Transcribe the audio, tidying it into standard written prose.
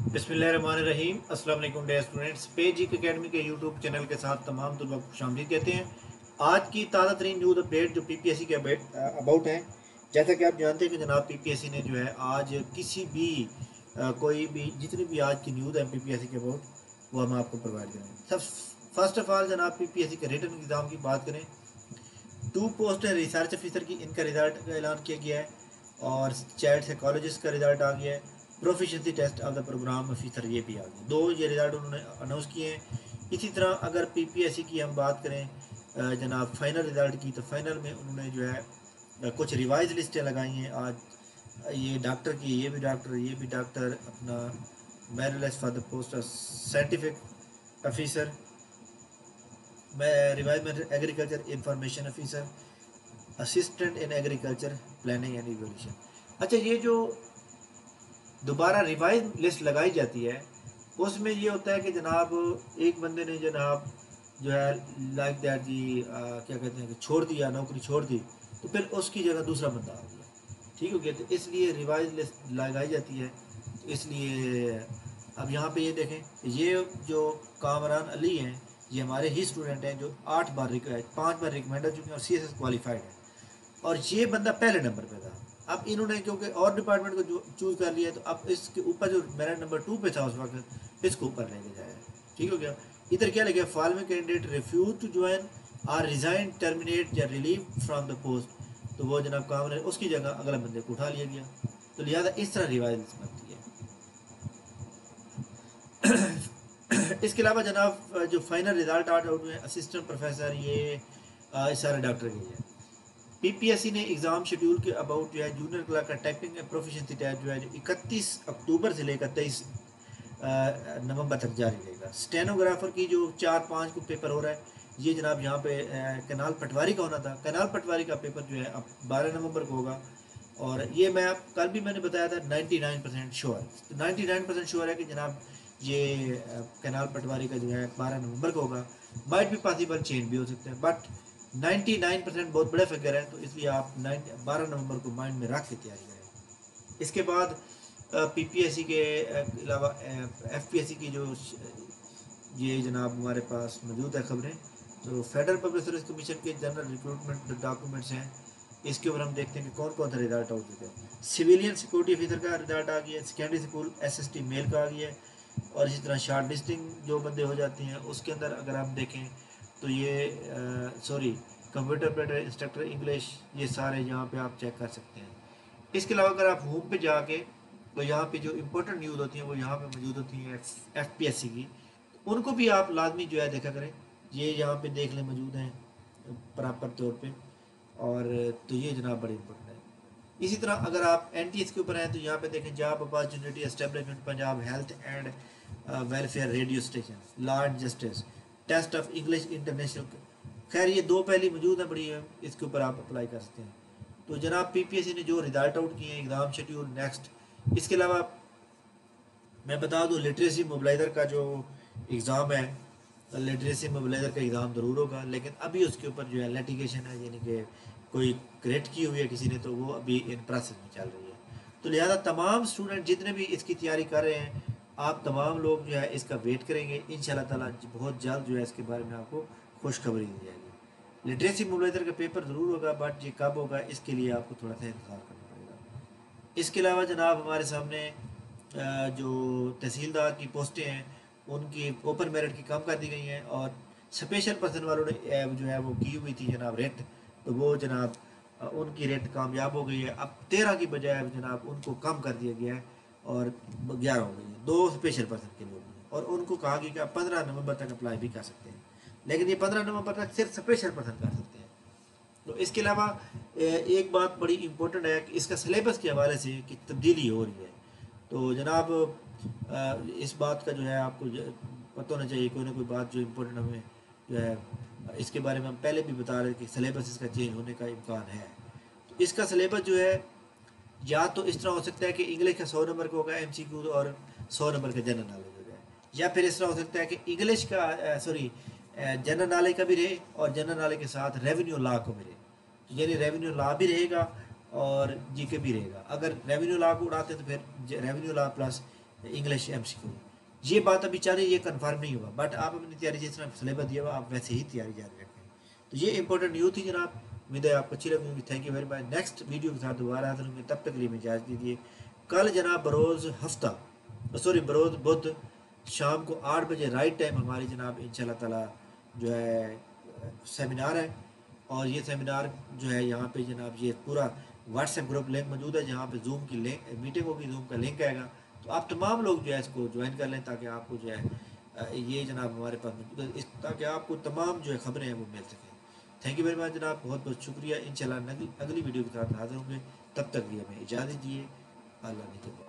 बिस्मिल्लाहिर्रहमानिर्रहीम। अस्सलाम वालेकुम डियर स्टूडेंट्स। पेज एकेडमी के यूट्यूब चैनल के साथ तमाम तलबा को खुशामदीद कहते हैं। आज की ताज़ा तरीन न्यूज़ अपडेट जो पीपीएससी के अबाउट हैं, जैसा कि आप जानते हैं कि जनाब पीपीएससी ने जो है आज किसी भी कोई भी जितनी भी आज की न्यूज़ है पीपीएससी के अबाउट वो हम आपको प्रोवाइड करेंगे। सब फर्स्ट ऑफ ऑल जनाब पीपीएससी के रिटन एग्ज़ाम की बात करें, 2 पोस्ट है रिसर्च ऑफिसर की, इनका रिजल्ट का ऐलान किया गया है और चाइल्ड साइकोलॉजिस्ट का रिज़ल्ट आ गया है। Proficiency test of the program officer ये भी आ गया, दो ये रिज़ल्ट उन्होंने अनाउंस किए हैं। इसी तरह अगर पीपीएससी की हम बात करें जनाब फाइनल रिज़ल्ट की, तो फाइनल में उन्होंने जो है कुछ रिवाइज लिस्टें लगाई हैं आज। ये डॉक्टर की, ये भी डॉक्टर, ये भी डॉक्टर, अपना merit list for the post of scientific officer, revise में agriculture information officer, assistant in agriculture planning and evolution. अच्छा, ये जो दोबारा रिवाइज लिस्ट लगाई जाती है उसमें ये होता है कि जनाब एक बंदे ने जनाब जो है लाइक दैट जी क्या कहते हैं कि छोड़ दिया, नौकरी छोड़ दी, तो फिर उसकी जगह दूसरा बंदा आ गया, ठीक हो गया, तो इसलिए रिवाइज लिस्ट लगाई जाती है। तो इसलिए अब यहाँ पे ये देखें, ये जो कामरान अली हैं ये हमारे ही स्टूडेंट हैं जो 5 बार रिकमेंड हो चुके हैं और सीएसएस क्वालिफाइड है, और ये बंदा पहले नंबर पे था। अब इन्होंने क्योंकि और डिपार्टमेंट को जो चूज़ कर लिया, तो अब इसके ऊपर जो मेरा नंबर 2 पे था उस वक्त, इसको ऊपर लेके जाए, ठीक हो गया। इधर क्या लगे, following candidate refuse to join or resign terminate या रिलीव फ्रॉम द पोस्ट, तो वो जनाब काम रहे, उसकी जगह अगला बंदे को उठा लिया गया। तो लिहाजा इस तरह रिवाइज बनती है। इसके अलावा जनाब जो फाइनल रिजल्ट आउट हुए हैं असिस्टेंट प्रोफेसर, ये सारे डॉक्टर के हैं। पीपीएससी ने एग्ज़ाम शेड्यूल के अबाउट जो है जूनियर क्लर्क का टाइपिंग प्रोफिशिएंसी टेस्ट जो है 31 अक्टूबर से लेकर 23 नवंबर तक जारी रहेगा। स्टेनोग्राफर की जो 4-5 को पेपर हो रहा है, ये जनाब यहाँ पे कनाल पटवारी का होना था, कनाल पटवारी का पेपर जो है अब 12 नवंबर को होगा, और ये मैं कल भी मैंने बताया था 99% श्योर, 99% श्योर है कि जनाब ये कनाल पटवारी का जो है 12 नवंबर को होगा। माइट भी पॉसिबल चेंज भी हो सकते हैं, बट 99% बहुत बड़े फिगर है, तो इसलिए आप 12 नवंबर को माइंड में रख के तैयारी करें। इसके बाद पीपीएससी के अलावा एफपीएससी की जो ये जनाब हमारे पास मौजूद है खबरें, तो फेडरल पब्लिक सर्विस कमीशन के जनरल रिक्रूटमेंट डॉक्यूमेंट्स हैं, इसके ऊपर हम देखते हैं कि कौन कौन सा रिजल्ट आउट होता है। सिविलियन सिक्योरिटी ऑफिसर का रिजल्ट आ गया है, सेकेंडरी स्कूल एसएसटी मेल का आ गया है, और इसी तरह शॉर्ट लिस्टिंग जो बंदे हो जाती हैं उसके अंदर अगर आप देखें तो ये कंप्यूटर ऑपरेटर, इंस्ट्रक्टर इंग्लिश, ये सारे यहाँ पे आप चेक कर सकते हैं। इसके अलावा अगर आप होम पे जाके, तो यहाँ पे जो इम्पोर्टेंट न्यूज़ होती हैं वो यहाँ पे मौजूद होती हैं एफपीएससी की, तो उनको भी आप लाजमी जो है देखा करें, ये यहाँ पे देख लें मौजूद हैं प्रॉपर तौर पे, और तो ये जनाब बड़ी इम्पोर्टेंट है। इसी तरह अगर आप एनटीएस के ऊपर हैं तो यहाँ पे देखें job opportunity establishment Punjab health and welfare radio station, lord justice, test of English international. खैर ये दो पहली मौजूद है, बड़ी है, इसके ऊपर आप अप्लाई कर सकते हैं। तो जनाब पीपीएससी ने जो रिजल्ट आउट किए हैं, एग्ज़ाम शेड्यूल नेक्स्ट। इसके अलावा मैं बता दूं लिटरेसी मोबिलाइज़र का जो एग्ज़ाम है, लिटरेसी मोबिलाइज़र का एग्ज़ाम ज़रूर होगा, लेकिन अभी उसके ऊपर जो है लिटिगेशन है, यानी कि कोई क्रिएट की हुई है किसी ने, तो वो अभी इन प्रोसेस में चल रही है। तो लिहाजा तमाम स्टूडेंट जितने भी इसकी तैयारी कर रहे हैं, आप तमाम लोग जो है इसका वेट करेंगे, इंशाल्लाह ताला बहुत जल्द जो है इसके बारे में आपको खुशखबरी दी जाएगी। लिटरेसी मोबिलाइज़र का पेपर ज़रूर होगा, बट ये कब होगा इसके लिए आपको थोड़ा सा इंतज़ार करना पड़ेगा। इसके अलावा जनाब हमारे सामने जो तहसीलदार की पोस्टें हैं उनकी ओपन मेरिट की कम कर दी गई हैं, और स्पेशल पर्सन वालों ने जो है वो की हुई थी जनाब रेट, तो वो जनाब उनकी रेट कामयाब हो गई है। अब 13 की बजाय जनाब उनको कम कर दिया गया है और 11 हो गई है, 2 स्पेशल पर्सन के लोग हैं, और उनको कहा गया कि आप 15 नवंबर तक अप्लाई भी कर सकते हैं, लेकिन ये 15 नवंबर तक सिर्फ स्पेशल पर्सन कर सकते हैं। तो इसके अलावा एक बात बड़ी इम्पोर्टेंट है कि इसका सिलेबस के हवाले से कि तब्दीली हो रही है, तो जनाब इस बात का जो है आपको पता होना चाहिए, कोई ना कोई बात जो इम्पोर्टेंट हमें जो है इसके बारे में हम पहले भी बता रहे कि सिलेबस इसका चेंज होने का इम्कान है। तो इसका सिलेबस जो है या तो इस तरह हो सकता है कि इंग्लिश का 100 नंबर का होगा एमसीक्यू और 100 नंबर का जनरल नॉलेज हो जाए, या फिर इस तरह हो सकता है कि इंग्लिश का जनरल नॉलेज का भी रहे और जनरल नॉलेज के साथ रेवेन्यू लॉ को भी रहे, यानी रेवेन्यू लॉ भी रहेगा और जीके भी रहेगा। अगर रेवेन्यू लॉ को उड़ाते तो फिर revenue law plus English MCQ. یہ بات ابھی چل رہی ہے، یہ کنفرم نہیں ہوا، بٹ آپ اپنی تیاری جس طرح سلیبس دیا ہوا آپ ویسے ہی تیاری جاری رکھیں. تو یہ امپورٹنٹ نیوز تھی جناب، امید ہے آپ کو اچھی لگیں گی. Thank you very much. Next video کے ساتھ دوبارہ حاضر ہوں گے، تب تک لیے میں اجازت دیجیے. کل جناب بروز ہفتہ بروز بدھ شام کو 8 بجے رائٹ ٹائم ہماری جناب ان شاء اللہ تعالیٰ جو ہے سیمینار ہے. اور یہ سیمینار جو ہے یہاں پہ جناب یہ پورا واٹس ایپ گروپ لنک موجود ہے، جہاں پہ زوم کی میٹنگ ہوگی، زوم کا لنک آئے گا. تو آپ تمام لوگ جو ہے اس کو جوائن کر لیں، تاکہ آپ کو جو ہے یہ جناب ہمارے پاس موجود ہے، تاکہ آپ کو تمام جو ہے خبریں ہیں وہ مل سکیں. تھینک یو ویری مچ جناب، بہت بہت شکریہ. انشاءاللہ اگلی ویڈیو کے ساتھ حاضر ہوں گے، تب تک بھی ہمیں اجازت دیجیے. اللہ نے